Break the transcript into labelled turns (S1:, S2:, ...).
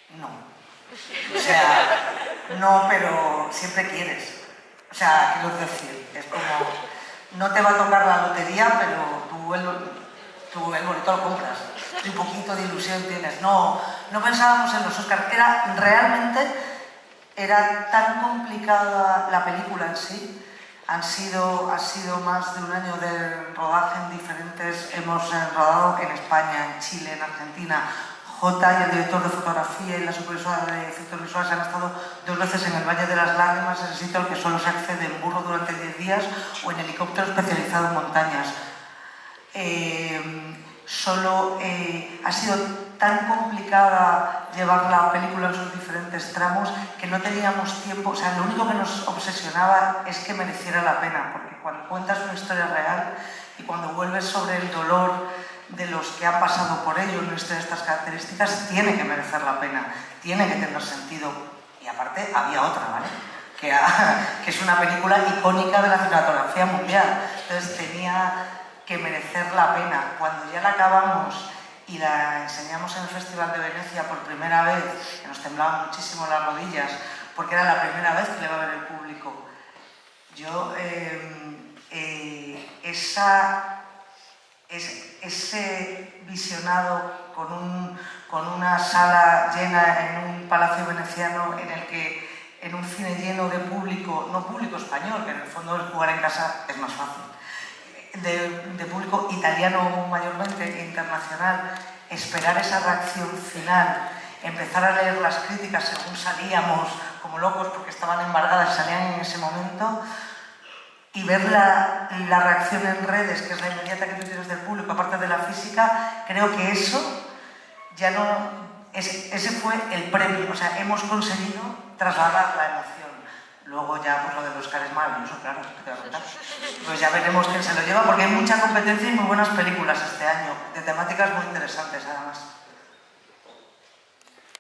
S1: No. O sea, no, pero siempre quieres. O sea, quiero decir, es como, no te va a tocar la lotería, pero tú el boleto lo compras. Y un poquito de ilusión tienes. No, no pensábamos en los Oscars. Realmente era tan complicada la película en sí. Ha sido más de un año de rodaje en diferentes... Hemos rodado en España, en Chile, en Argentina. Jota y el director de fotografía y la supervisora de efectos visuales han estado 2 veces en el Valle de las Lágrimas, ese sitio al que solo se accede en burro durante 10 días o en helicóptero especializado en montañas. Ha sido tan complicada llevar la película en sus diferentes tramos que no teníamos tiempo. O sea, lo único que nos obsesionaba es que mereciera la pena, porque cuando cuentas una historia real y cuando vuelves sobre el dolor de los que han pasado por ello en una historia de estas características, tiene que merecer la pena, tiene que tener sentido. Y aparte había otra, ¿vale? Que es una película icónica de la cinematografía mundial. Entonces tenía que merecer la pena. Cuando ya la acabamos y la enseñamos en el Festival de Venecia por primera vez, que nos temblaban muchísimo las rodillas, porque era la primera vez que le iba a ver el público, yo ese visionado con una sala llena en un palacio veneciano en un cine lleno de público, no público español, que en el fondo el jugar en casa es más fácil, de público italiano mayormente e internacional, esperar esa reacción final, empezar a leer las críticas según salíamos como locos porque estaban embargadas y salían en ese momento, y ver la reacción en redes, que es la inmediata que tú tienes del público, aparte de la física, creo que eso ya no... Ese fue el premio, o sea, hemos conseguido trasladar la emoción. Luego ya, pues lo de los Oscar es maravilloso, claro, te voy a contar. Pues ya veremos quién se lo lleva, porque hay mucha competencia y muy buenas películas este año, de temáticas muy interesantes además.